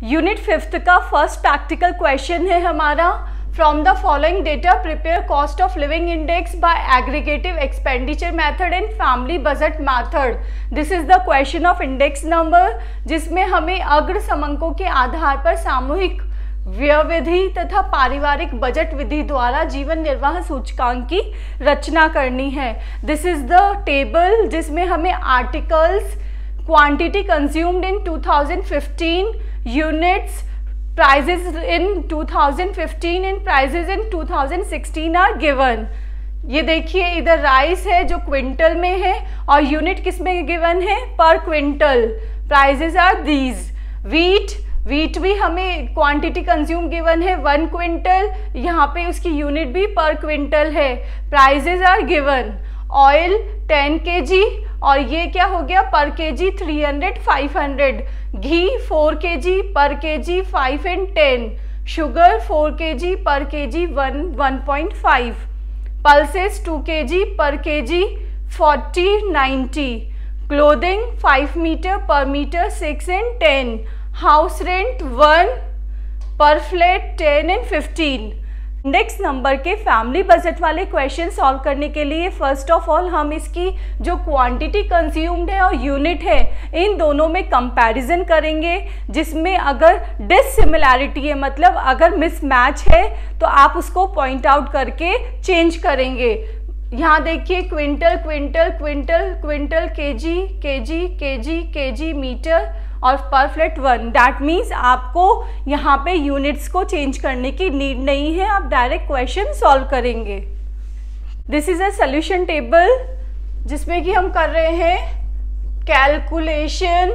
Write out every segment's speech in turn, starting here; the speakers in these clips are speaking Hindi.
यूनिट 5th का फर्स्ट प्रैक्टिकल क्वेश्चन है हमारा। From the following data prepare cost of living index by aggregative expenditure method and family budget method. This is the question of index number, जिसमें हमें अग्र समंकों के आधार पर सामूहिक व्यय विधि तथा पारिवारिक बजट विधि द्वारा जीवन निर्वाह सूचकांक की रचना करनी है। दिस इज द टेबल जिसमें हमें articles, quantity consumed in 2015, units, prices in 2015 and prices in 2016 are given. ये देखिए इधर राइस है जो क्विंटल में है और यूनिट किस में गिवन है, per quintal. Prices are these. Wheat भी हमें क्वांटिटी कंज्यूम गिवन है 1 क्विंटल, यहाँ पे उसकी यूनिट भी पर क्विंटल है। Prices are given. Oil 10 kg और ये क्या हो गया, पर केजी 300 500। घी 4 kg per KG 5 and 10। Sugar 4 kg per KG 1.5। Pulses 2 kg per KG 40 90। Clothing 5 metre per metre 6 and 10। House rent 1 per flat 10 and 15। Index number के फैमिली बजट वाले क्वेश्चन सॉल्व करने के लिए फर्स्ट ऑफ ऑल हम इसकी जो क्वांटिटी कंज्यूम्ड है और यूनिट है इन दोनों में कंपैरिजन करेंगे, जिसमें अगर डिससिमिलैरिटी है मतलब अगर मिसमैच है तो आप उसको पॉइंट आउट करके चेंज करेंगे। यहाँ देखिए quintal quintal quintal quintal, KG KG KG KG, metre और पर फ्लैट 1। दैट मीन्स आपको यहाँ पे यूनिट्स को चेंज करने की नीड नहीं है, आप डायरेक्ट क्वेश्चन सॉल्व करेंगे। This is a solution table जिसमें कि हम कर रहे हैं calculation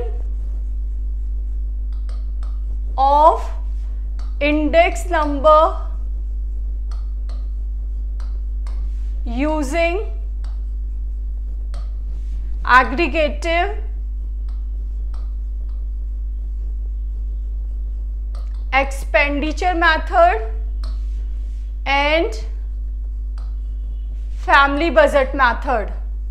of index number using aggregative expenditure method and family budget method।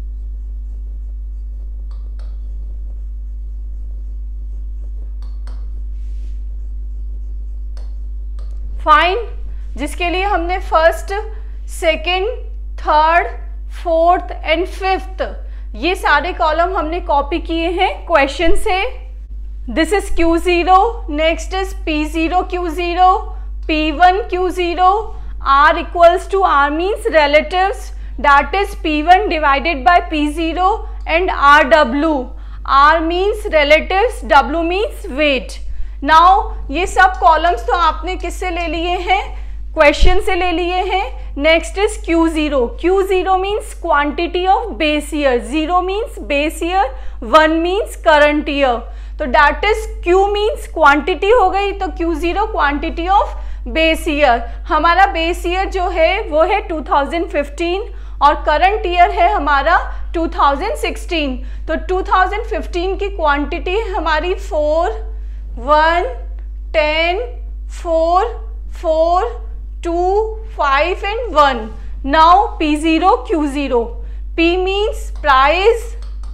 Fine, जिसके लिए हमने first, second, third, fourth and fifth ये सारे कॉलम हमने कॉपी किए हैं क्वेश्चन से। This is Q0, next is P0 Q0, P1 Q0, R equals to R means relatives, that is P1 divided by P0 and RW. R means relatives, W means weight. Now ये सब कॉलम्स तो आपने किससे ले लिए हैं, क्वेश्चन से ले लिए हैं। Next is Q0, Q0 means quantity of base year, 0 means base year, 1 means current year। तो that is Q means quantity हो गई, तो Q0 quantity of base year. हमारा बेस ईयर जो है वो है 2015 और करंट ईयर है हमारा 2016। तो 2015 की क्वांटिटी हमारी 4 1 10 4 4 2 5 and 1। Now P0 Q0, P means price,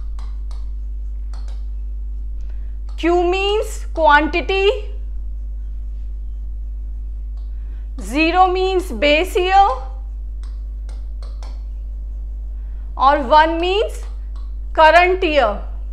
Q means quantity, 0 means base year और 1 means current year।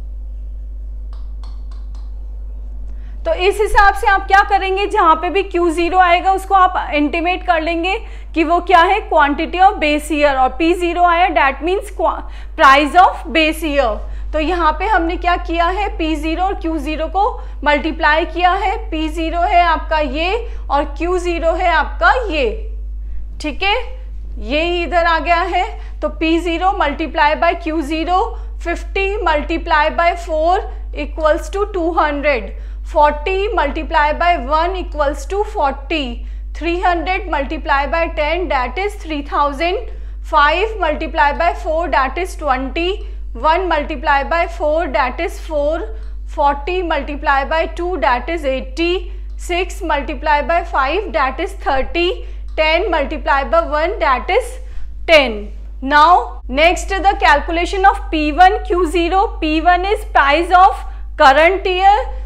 तो इस हिसाब से आप क्या करेंगे, जहां पे भी Q0 आएगा उसको आप इंटीमेट कर लेंगे कि वो क्या है, क्वांटिटी ऑफ बेस ईयर, और P0 आया that means price of base year. तो यहाँ पे हमने क्या किया है, P0 और Q0 को मल्टीप्लाई किया है। P0 है आपका ये और Q0 है आपका ये, ठीक है, ये इधर आ गया है। तो P0 multiply by Q0, 50 multiply by 4 equals to 200, 40 multiply by 1 equals to 40, 300 multiply by 10 that is 3000, 5 multiply by 4 that is 20, 1 multiply by 4 that is 4, 40 multiply by 2 that is 80, 6 multiply by 5 that is 30, 10 multiply by 1 that is 10. Now next the calculation of P1 Q0. P1 is price of current year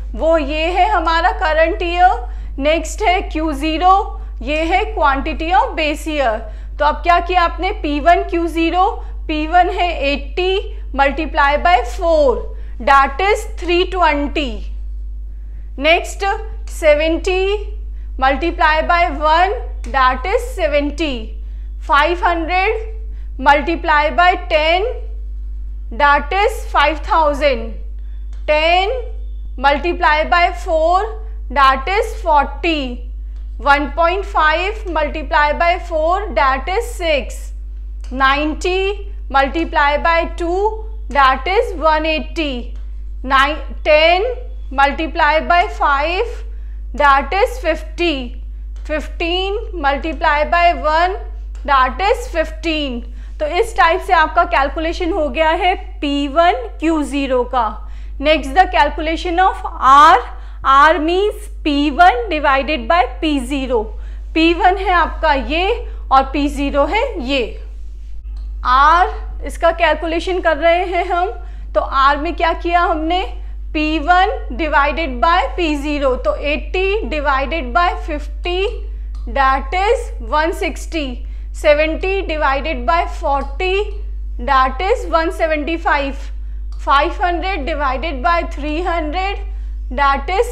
वो ये है हमारा करंट ईयर। नेक्स्ट है Q0, ये है क्वांटिटी ऑफ बेस ईयर। तो अब क्या किया आपने, P1 Q0, P1 है 80 multiply by 4 that is 320। Next 70 multiply by 1 that is 70। 500 multiply by 10 that is 5000। 10 multiply by 4 that is 40। 1.5 multiplied by 4 that is 6. 90 multiplied by 2 that is 180. 10 multiplied by 5 that is 50. 15 multiplied by 1 that is 15. तो इस टाइप से आपका कैलकुलेशन हो गया है P1 Q0 का। Next the calculation of R। R means P1 divided by P0। P1 है आपका ये और P0 है ये। R इसका कैलकुलेशन कर रहे हैं हम, तो R में क्या किया हमने, P1 डिवाइडेड बाय P0, तो 80 divided by 50 that is 160। 70 divided by 40 that is 175। 500 divided by 300 that is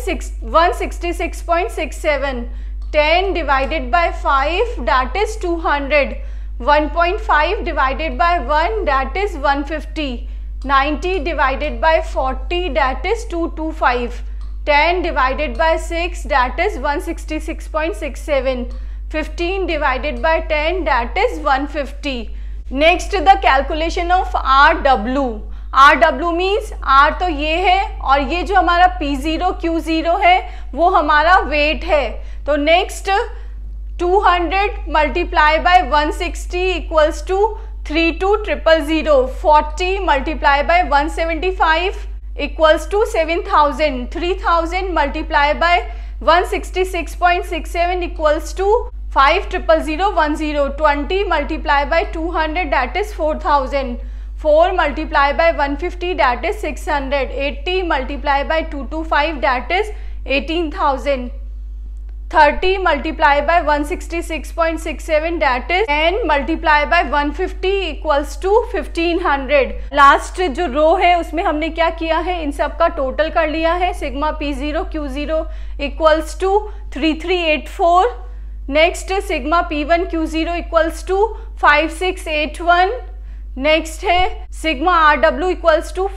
166.67. 10 divided by 5 that is 200. 1.5 divided by 1 that is 150. 90 divided by 40 that is 225. 10 divided by 6 that is 166.67. 15 divided by 10 that is 150. Next the calculation of RW. RW means R तो ये है और ये जो हमारा P0 Q0 है वो हमारा वेट है। तो next 200 multiply by 160 equals to 32000। 40 multiply by 175 equals to 7000। 3000 multiply by 166.67 equals to 500010। 20 multiply by 200 that is 4000। 4 multiplied by 150 that is 600. 80 multiplied by 225 that is 18,000. 30 multiplied by 166.67 that is 10 multiplied by 150 equals to 1500. Last जो रो है उसमें हमने क्या किया है, इन सब का टोटल कर लिया है। Sigma P0 Q0 equals to 3384. Next sigma P1 Q0 equals to 5681. Next है sigma RW equals to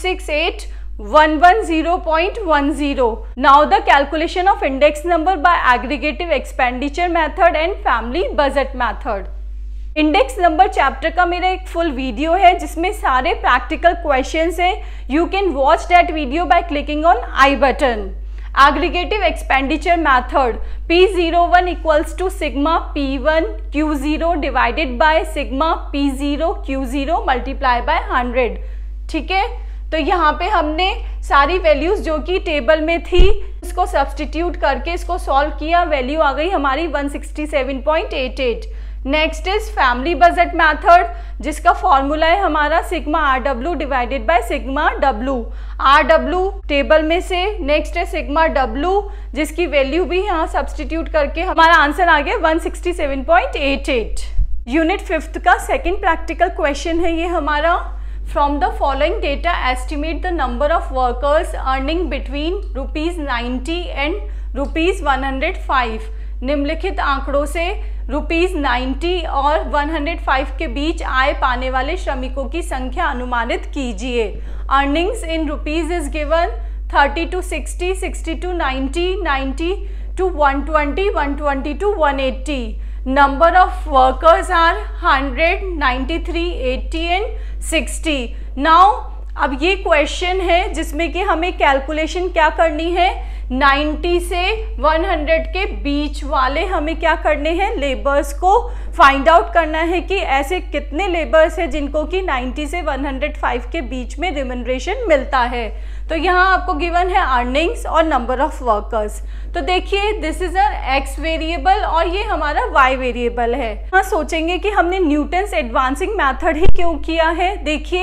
568,110.10. Now the calculation of index number by aggregative expenditure method and family budget method. Index number chapter का मेरा एक फुल वीडियो है जिसमें सारे प्रैक्टिकल क्वेश्चंस हैं। You can watch that video by clicking on i button. Aggregative expenditure method P01 equals to sigma P1 Q0 divided by sigma P0 Q0 multiply by 100। ठीक है, तो यहाँ पे हमने सारी वैल्यूज जो कि टेबल में थी इसको सब्सटीट्यूट करके इसको सॉल्व किया, वैल्यू आ गई हमारी 167.88। Next is family budget method जिसका फॉर्मूला है हमारा sigma RW divided by sigma W। RW table में से, नेक्स्ट है सिग्मा W जिसकी वैल्यू भी यहाँ सब्सटीट्यूट करके हमारा आंसर आ गया 167.88। यूनिट 5th का सेकेंड प्रैक्टिकल क्वेश्चन है ये हमारा। From the following data estimate the number of workers earning between ₹90 and ₹105। निम्नलिखित आंकड़ों से ₹90 और 105 के बीच आय पाने वाले श्रमिकों की संख्या अनुमानित कीजिए। Earnings in rupees is given 30 to 60, 60 to 90, 90 to 120, 120 to 180. Number of workers are 100, 93, 80 and 60. Now अब ये क्वेश्चन है जिसमें कि हमें कैलकुलेशन क्या करनी है, 90 से 100 के बीच वाले हमें क्या करने हैं, लेबर्स को फाइंड आउट करना है कि ऐसे कितने लेबर्स हैं जिनको कि 90 से 105 के बीच में रिम्यूनरेशन मिलता है। तो यहाँ आपको गिवन है अर्निंग्स और नंबर ऑफ वर्कर्स। तो देखिए this is a x variable और ये हमारा वाई वेरिएबल है। हाँ सोचेंगे कि हमने न्यूटन्स एडवांसिंग मेथड ही क्यों किया है। देखिए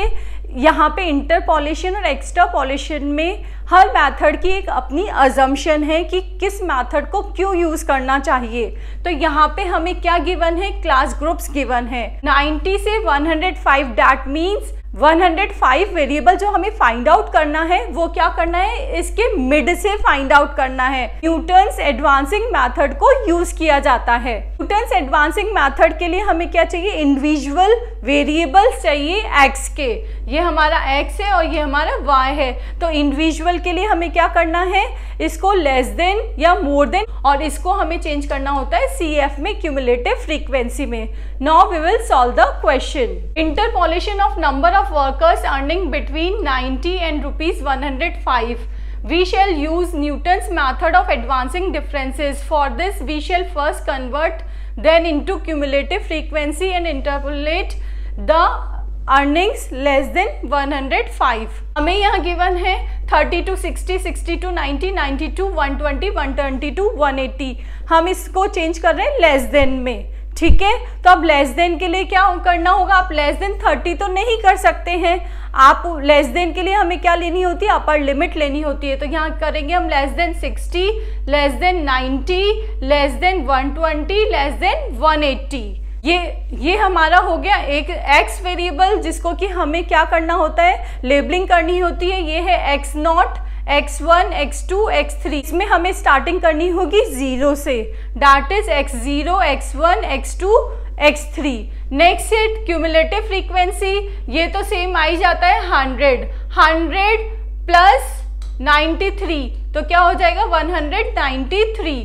यहाँ पे इंटरपोलेशन और एक्सट्रापोलेशन में हर मेथड की एक अपनी अजम्पशन है कि किस मेथड को क्यों यूज करना चाहिए। तो यहाँ पे हमें क्या गिवन है, क्लास ग्रुप्स गिवन है 90 से 105, दैट मीन्स 105 वेरिएबल जो हमें फाइंड आउट करना है वो क्या करना है, इसके मिड से फाइंड आउट करना है। न्यूटन्स एडवांसिंग मेथड को यूज किया जाता है। न्यूटन्स एडवांसिंग मेथड के लिए हमें क्या चाहिए, इंडिविजुअल वेरिएबल्स चाहिए एक्स के। ये हमारा एक्स है और ये हमारा वाई है। तो इंडिविजुअल के लिए हमें क्या करना है, इसको लेस देन या मोर देन, और इसको हमें चेंज करना होता है CF में, क्यूमुलेटिव फ्रीक्वेंसी में। Now we will solve the question. Interpolation of number of workers earning between 90 and rupees 105. We shall use Newton's method of advancing differences. For this we shall first convert then into cumulative frequency and interpolate the earnings less than 105. हमें यहाँ गिवन है 30 to 60, 60 to 90, 90 to 120, 120 to 180। हम इसको चेंज कर रहे हैं लेस देन में, ठीक है। तो अब लेस देन के लिए क्या करना होगा, आप लेस देन 30 तो नहीं कर सकते हैं, आप लेस देन के लिए हमें क्या लेनी होती है, अपर लिमिट लेनी होती है। तो यहाँ करेंगे हम less than 60, less than 90, less than 120, less than 180। ये हमारा हो गया एक एक्स वेरिएबल जिसको कि हमें क्या करना होता है, लेबलिंग करनी होती है। ये है x0, x1, x2, x3। इसमें हमें स्टार्टिंग करनी होगी 0 से, that is x0, x1, x2, x3। Next है क्यूमुलेटिव फ्रीक्वेंसी, ये तो सेम आ ही जाता है 100 प्लस 93, तो क्या हो जाएगा 193,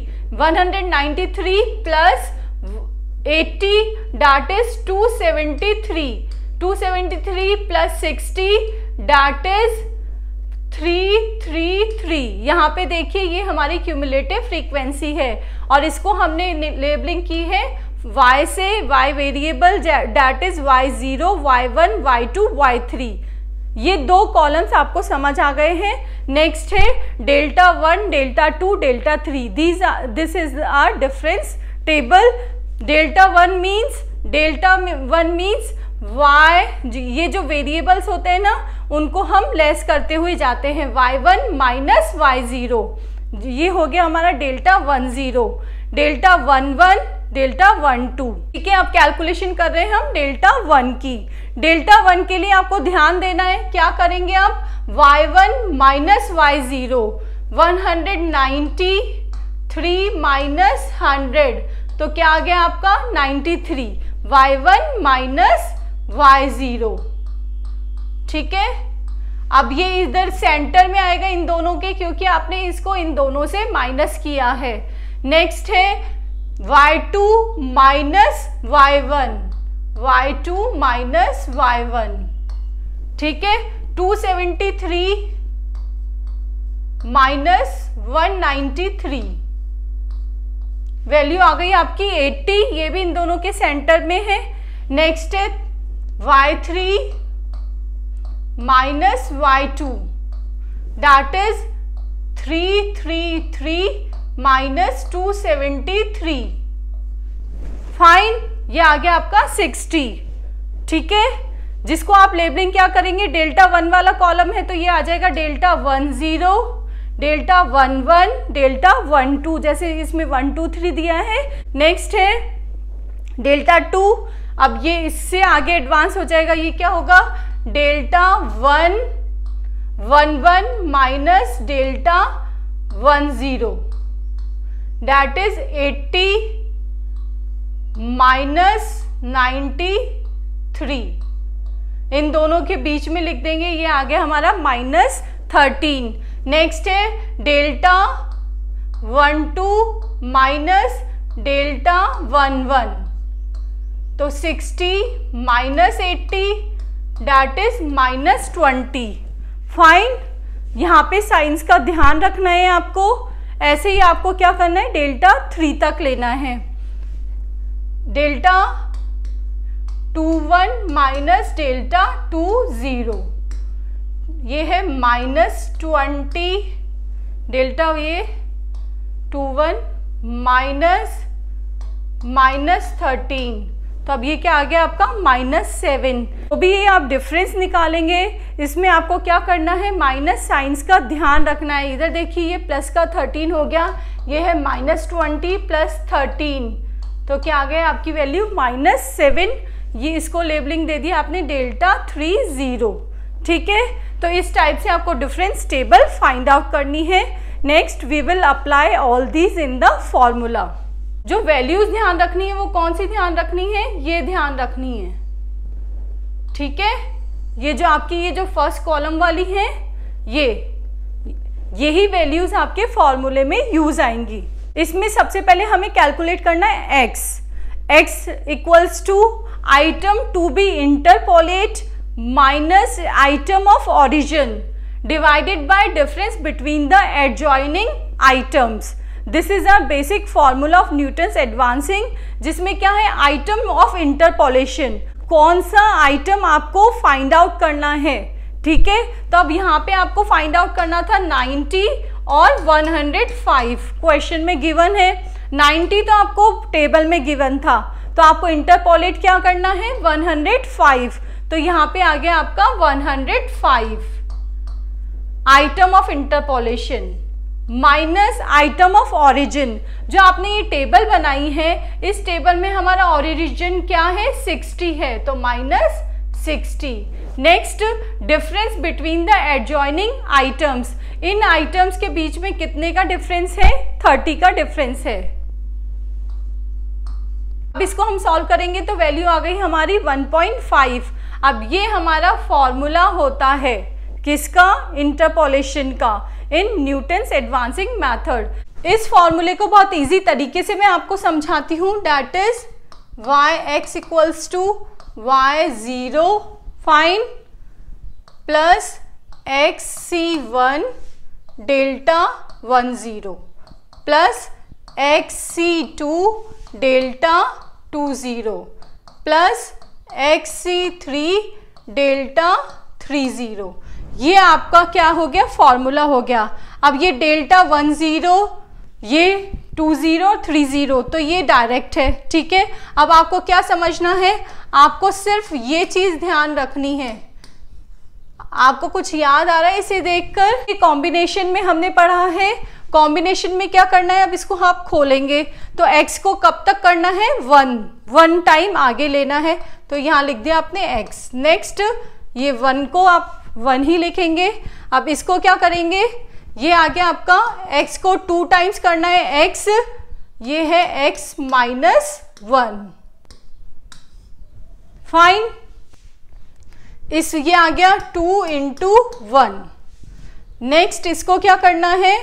193 plus 80 that is 273, 273 plus 60 that is 333। यहाँ पे देखिए ये हमारी क्यूमुलेटिव फ्रीक्वेंसी है और इसको हमने लेबलिंग की है y से, y variable that is y0, y1, y2, y3। ये दो कॉलम्स आपको समझ आ गए हैं। नेक्स्ट है delta 1, delta 2, delta 3। This is our difference table. Delta 1 means y, ये जो वेरिएबल्स होते हैं ना उनको हम लेस करते हुए जाते हैं, y1 माइनस y0। ये हो गया हमारा डेल्टा 10, डेल्टा 11, डेल्टा 12। ठीक है, अब कैलकुलेशन कर रहे हैं हम डेल्टा 1 की। डेल्टा 1 के लिए आपको ध्यान देना है, क्या करेंगे आप, y1 माइनस y0, 193 माइनस 100, तो क्या आ गया आपका 93, y1 माइनस y0। ठीक है, अब ये इधर सेंटर में आएगा इन दोनों के, क्योंकि आपने इसको इन दोनों से माइनस किया है। नेक्स्ट है y2 minus y1, y2 minus y1। ठीक है, 273 माइनस 193, वैल्यू आ गई आपकी 80, ये भी इन दोनों के सेंटर में है। नेक्स्ट है y3 minus y2 that is 333 minus 273। Fine, ये आ गया आपका 60। ठीक है, जिसको आप लेबलिंग क्या करेंगे, डेल्टा 1 वाला कॉलम है तो ये आ जाएगा डेल्टा 10, डेल्टा 11, डेल्टा 12, जैसे इसमें 1 2 3 दिया है। नेक्स्ट है डेल्टा 2, अब ये इससे आगे एडवांस हो जाएगा, ये क्या होगा, delta 1 11 minus delta 10 that is 80 minus 93। इन दोनों के बीच में लिख देंगे, ये आ गया हमारा माइनस 13। नेक्स्ट है डेल्टा 12 माइनस डेल्टा 11, तो 60 minus 80 that is minus 20। Fine, यहाँ पे साइंस का ध्यान रखना है आपको। ऐसे ही आपको क्या करना है, डेल्टा 3 तक लेना है। डेल्टा 21 माइनस डेल्टा 20, ये है माइनस 20, डेल्टा ये 21 माइनस 13, तो अब ये क्या आ गया आपका -7। तो भी ये आप डिफरेंस निकालेंगे, इसमें आपको क्या करना है, माइनस साइंस का ध्यान रखना है। इधर देखिए ये प्लस का 13 हो गया, ये है -20 प्लस 13, तो क्या आ गया आपकी वैल्यू -7। ये इसको लेबलिंग दे दिया आपने डेल्टा 30। ठीक है, तो इस टाइप से आपको डिफरेंस टेबल फाइंड आउट करनी है। Next we will apply all these in the formula. जो वैल्यूज ध्यान रखनी है वो कौन सी ध्यान रखनी है, ये ध्यान रखनी है। ठीक है, ये जो आपकी ये जो फर्स्ट कॉलम वाली है, यही वैल्यूज आपके फॉर्मूले में यूज आएंगी। इसमें सबसे पहले हमें कैलकुलेट करना है x equals to item to be interpolate minus item of origin divided by difference between the adjoining items. This is a basic formula of Newton's advancing, जिसमें क्या है, आइटम ऑफ इंटरपोलेशन, कौन सा आइटम आपको फाइंड आउट करना है। ठीक है, तो अब यहाँ पे आपको फाइंड आउट करना था 90 और 105 क्वेश्चन में गिवन है। 90 तो आपको टेबल में गिवन था, तो आपको इंटरपोलेट क्या करना है, 105। तो यहाँ पे आ गया आपका 105 item of interpolation minus item of origin. जो आपने ये टेबल बनाई है, इस टेबल में हमारा ऑरिजिन क्या है, 60 है, तो -60। Next, difference between the adjoining items, इन आइटम्स के बीच में कितने का डिफरेंस है, 30 का डिफरेंस है। अब इसको हम सॉल्व करेंगे तो वैल्यू आ गई हमारी 1.5। अब ये हमारा फॉर्मूला होता है किसका, इंटरपोलेशन का, इन न्यूटन्स एडवांसिंग मेथड। इस फॉर्मूले को बहुत इजी तरीके से मैं आपको समझाती हूँ, that is yx equals to y0 fine plus xc1 delta 10 plus xc2 delta 20 plus xc3 delta 30। ये आपका क्या हो गया, फॉर्मूला हो गया। अब ये डेल्टा 10, ये 20, 30, तो ये डायरेक्ट है। ठीक है, अब आपको क्या समझना है, आपको सिर्फ ये चीज ध्यान रखनी है। आपको कुछ याद आ रहा है इसे देखकर, कॉम्बिनेशन में हमने पढ़ा है, कॉम्बिनेशन में क्या करना है, अब इसको आप खोलेंगे तो x को कब तक करना है, 1 टाइम आगे लेना है, तो यहाँ लिख दिया आपने x। नेक्स्ट, ये 1 को आप 1 ही लिखेंगे। अब इसको क्या करेंगे, ये आ गया आपका x को 2 टाइम्स करना है x, ये है x -1 फाइन। ये आ गया 2 × 1। नेक्स्ट इसको क्या करना है,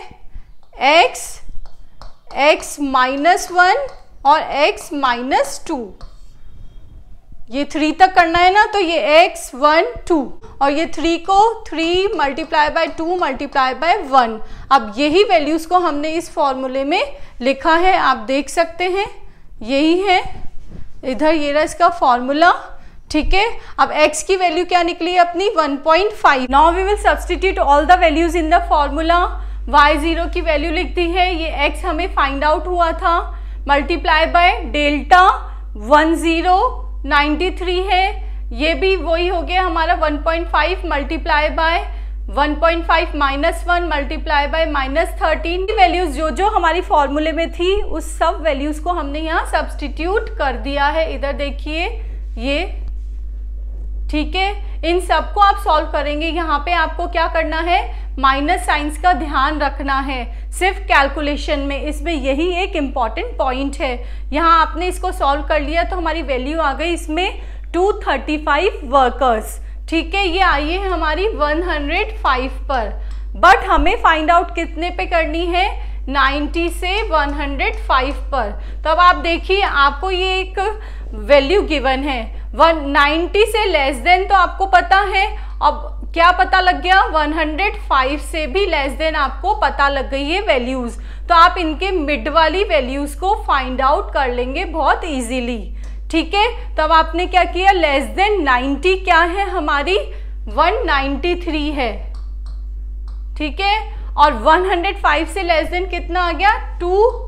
x -1 और x -2, ये 3 तक करना है ना, तो ये x 1 2 और ये 3 को 3 × 2 × 1। अब यही वैल्यूज को हमने इस फॉर्मूले में लिखा है, आप देख सकते हैं, यही है इधर, ये रहा इसका फॉर्मूला। ठीक है, अब x की वैल्यू क्या निकली अपनी, 1.5। Now we will substitute all the values in the formula. y0 की वैल्यू लिख दी है, ये x हमें फाइंड आउट हुआ था, मल्टीप्लाई बाय डेल्टा 10 93 है, ये भी वही हो गया हमारा 1.5 multiply by 1.5 -1 multiply by -13। Values जो हमारी फॉर्मूले में थी उस सब वैल्यूज को हमने यहाँ सब्स्टिट्यूट कर दिया है। इधर देखिए ये, ठीक है, इन सबको आप सॉल्व करेंगे। यहाँ पे आपको क्या करना है, माइनस साइंस का ध्यान रखना है सिर्फ कैलकुलेशन में, इसमें यही एक इम्पॉर्टेंट पॉइंट है। यहाँ आपने इसको सॉल्व कर लिया तो हमारी वैल्यू आ गई इसमें 235 वर्कर्स। ठीक है, ये आई है हमारी 105 पर, बट हमें फाइंड आउट कितने पे करनी है, 90 से 105 पर। तो अब आप देखिए, आपको ये एक वैल्यू गिवन है, 190 से लेस देन तो आपको पता है, अब क्या पता लग गया, 105 से भी लेस देन आपको पता लग गई है वैल्यूज, तो आप इनके मिड वाली वैल्यूज को फाइंड आउट कर लेंगे बहुत इजीली। ठीक है, तब आपने क्या किया, लेस देन 90 क्या है हमारी 193 है। ठीक है, और 105 से लेस देन कितना आ गया,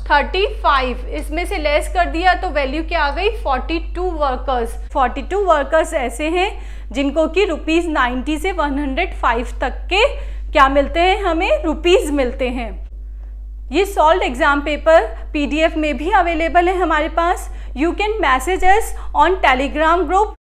35, इसमें से लेस कर दिया तो वैल्यू क्या आ गई 42 वर्कर्स। 42 वर्कर्स ऐसे हैं जिनको कि ₹90 से 105 तक के क्या मिलते हैं, हमें रुपीस मिलते हैं। ये सॉल्व्ड एग्जाम पेपर PDF में भी अवेलेबल है हमारे पास। You can message us on Telegram group.